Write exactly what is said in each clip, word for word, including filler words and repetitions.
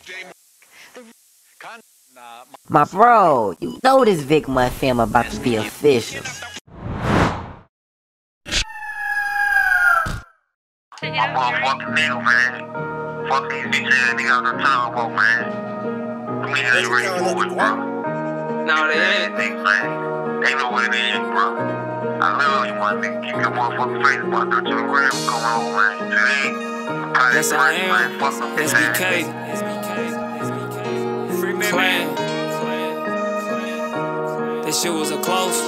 My bro, you know this Vic Mud fam about to be official. I'm motherfucking nigga, man. Fuck these bitch ass niggas on the turbo, man. Them niggas ain't ready for it, bro. No, they ain't. Niggas, man. They know what it is, bro. I love you, my nigga. Keep your motherfucking face about that to the ground. Come on, man. Today, Yes, I am. S B K. Free Clan. That shit was a close.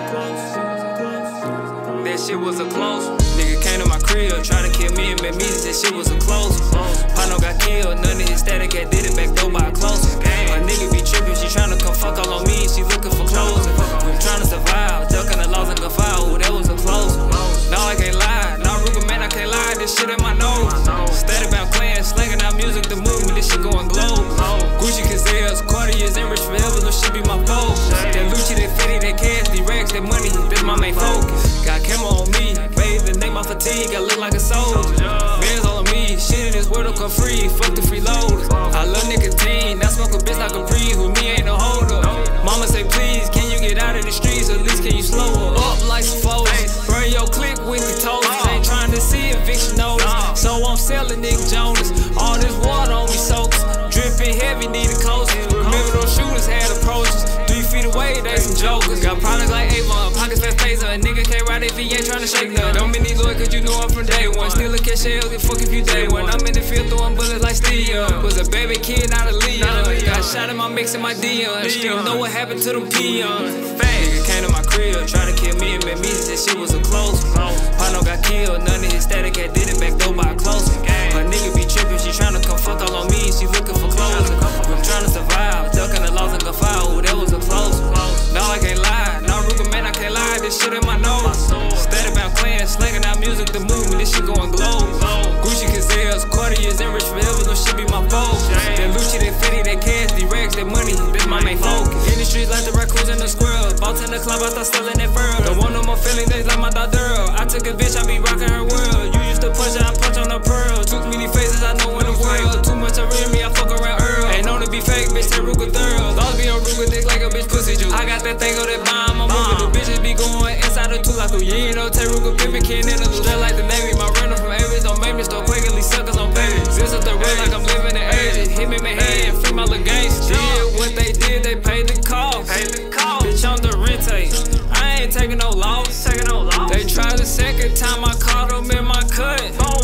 That shit was a close. Nigga came to my crib, tryna kill me and make me. That shit was a close. Pano got killed, none of his static had did it back door by a close. My nigga be trippin', she tryna come fuck all on me. She looking for clothes. I'm tryna survive, ducking the laws and go foul. Ooh, that was a close. No, I can't lie. No, Ruger, man, I can't lie. This shit in my nose. Steady bound clan, slanging out music, the movement. This shit going globe. Gucci Cazelles, Cartiers, and Rich forever. No shit be my foe. That Lucci, that Fetty, that cash, the racks, that money. That's my main focus. Got camera on me, bathe the name my fatigue. I look like a soldier. Bands all on me, shit in this world don't come free. Fuck the freeloaders. I love nicotine, I smoke a bitch like a breeze. With me ain't no holder. Mama say please, can you get out of the streets? At least can you slow her up like some foes? Burn your click with the toes. Ain't trying to see eviction notice, so I'm selling Nick Jonas. All this water on me soaks, dripping heavy, need a coast. Remember those shooters had approaches. Three feet away, they some jokers. Got products like Avon, pockets fast phaser. A nigga can't ride if he ain't tryna shake none. Don't mean these lawyers cause you know I'm from day one. Still a cash shells and fuck if you day one. I'm in the field throwing bullets like Steve. Was a baby kid, not a Leon. Got shot in my mix and my Dion. Still know what happened to them peons. Nigga came to my crib, tryna kill me and make me. That shit was a close. Pano got killed, none of his static had did it back door by a close. My nigga be trippin', she tryna come fuck all on me. She looking for clothes. I'm tryna survive, ducking the laws and go foul. Ooh, that was a close. No, I can't lie. No, Ruger, man, I can't lie. This shit in my nose. Steady bound clan, slanging out music, the movement. This shit going globe. Gucci Cazelles, Cartiers, and Rich forever. No shit be my foe. That Lucci, that Fetty, that cash, the racks, that money. That's my main focus. In the streets like the raccoons and the squirrels. Bought in the club, I start selling that fur. Don't want no more feeling days like my daughter. I took a bitch, I be rocking her world. You used to punch her, I punch on the pearl. Too many faces, I know in the world. Too much to read me, I fuck around Earl. Ain't known to be fake, bitch, that Ruger thorough. Laws be on Ruger dick like a bitch pussy juice. I got that thing on that bomb, I'm moving. The bitches be going inside the two like a you ain't no Tay Ruger, pimpin' kid in the loop. Straight like the Navy, my runner from Avis. Don't make me start quaking, these suckers on baby. This is the real like I'm living in ages. Hit me in my head, free my little gangsta. Did what they did, they paid the cost. Bitch, I'm the rente. I ain't taking no loss. They tried the second time, I caught them in my cut.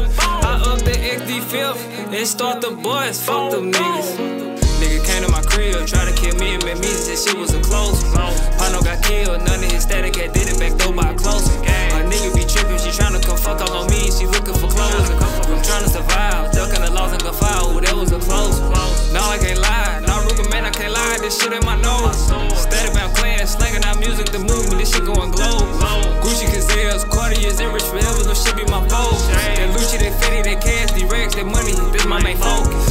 I up the X D fifth and start the bus. Fuck them niggas. Nigga came to my crib, tried to kill me and make me. That shit was a close. Pano got killed, none of his static had did it back door by a close. My nigga be trippin', she tryna come fuck all on me. She looking for clothes. I'm tryna survive, ducking the laws and go foul. Ooh, that was a close. No, I can't lie. No, Ruger, man, I can't lie. This shit in my nose. Steady bound clan, slanging out music, the movement. This shit going globe. Gucci Cazelles, Cartiers, and Rich forever. No shit be my foe. That Lucci, that Fetty, that cash, the racks, that money. This my main focus.